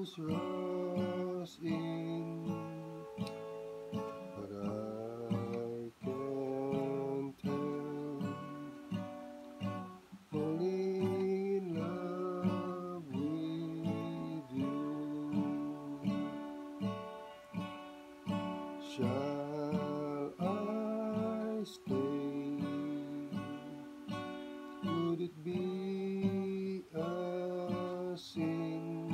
flows rush in, but I can't help falling in love with you. Shall I stay? Would it be a sin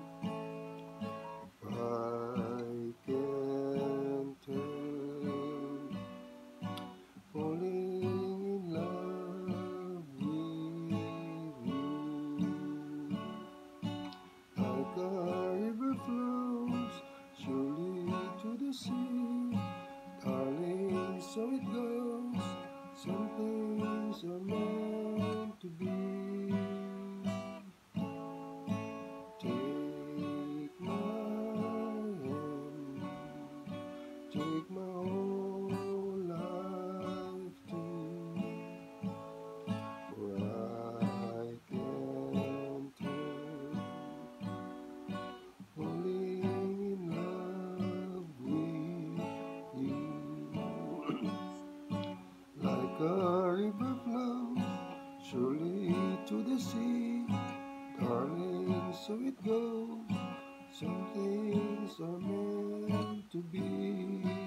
if I can't help falling in love with you? Like a river flows surely to the sea, darling, so it goes. Some things are meant to be. Take my hand, take my whole life too, for I can't help falling in love with you. Like a river flows surely to the sea, darling, so it goes. Some things are meant to be.